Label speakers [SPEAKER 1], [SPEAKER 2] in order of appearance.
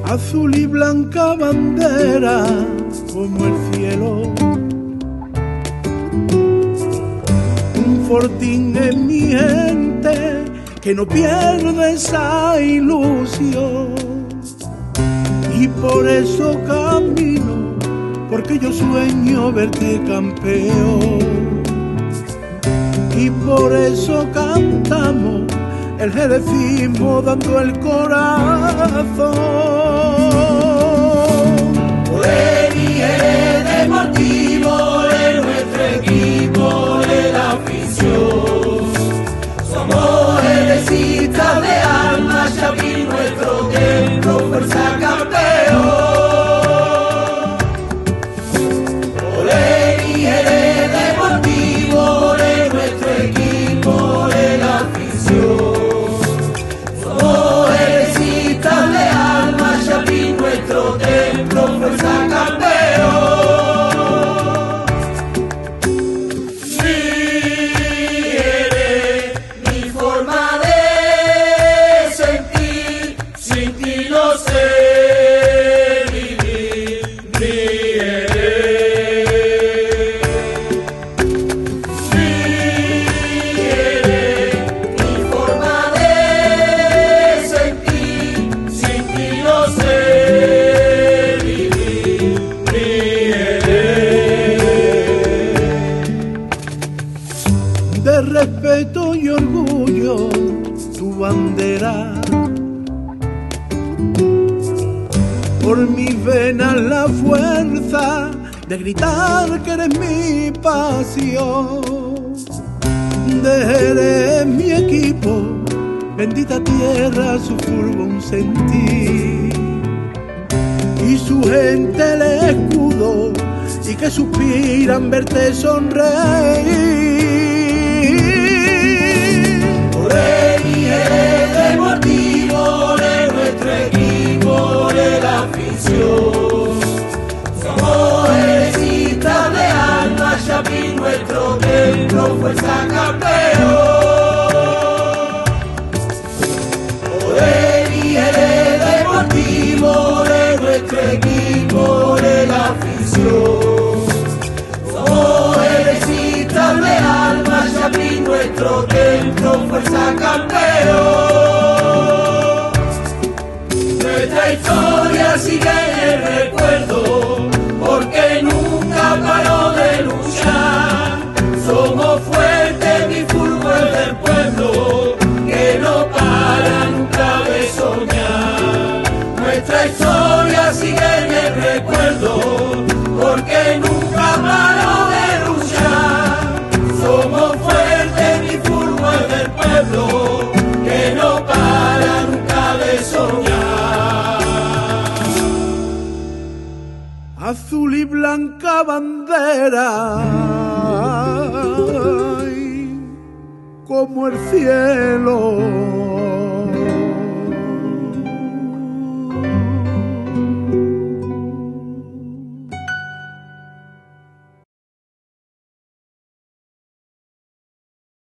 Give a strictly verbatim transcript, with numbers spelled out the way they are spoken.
[SPEAKER 1] azul y blanca bandera como el cielo, un fortín en mi gente que no pierde esa ilusión, y por eso camino, porque yo sueño verte campeón, y por eso cantamos el jerecismo dando el corazón.
[SPEAKER 2] Ole mi Jerez Deportivo, de nuestro equipo, de la afición. Somos jerecistas de alma, Xavi, nuestro templo, fuerza campeón. Ole mi Jerez Deportivo, de nuestro equipo, de la afición. Nuestro templo, fuerza campeón. Mi Jerez, mi forma de sentir, sin ti no sé vivir. Mi Jerez, mi Jerez, mi forma de sentir, sin ti no sé.
[SPEAKER 1] De respeto y orgullo tu bandera, por mis venas la fuerza de gritar que eres mi pasión. De Jerez mi equipo, bendita tierra su furgón sentir, y su gente el escudo, y que suspiran verte sonreír.
[SPEAKER 2] Deportivo, de nuestro equipo, de la afición. Somos jerecistas de alma, Xavi, nuestro templo, fuerza campeón. Ole mi Jerez Deportivo, de nuestro equipo, de la afición. Somos jerecistas de alma, Xavi, nuestro templo, fuerza campeón. Nuestra historia sigue en el recuerdo, porque nunca paró de luchar. Somos fuertes, mi fútbol del pueblo, que no para nunca de soñar. Nuestra historia sigue en el recuerdo, porque nunca paró de luchar. Somos fuertes, mi fútbol del pueblo, que no para nunca de soñar.
[SPEAKER 1] Azul y blanca bandera, ay, como el cielo.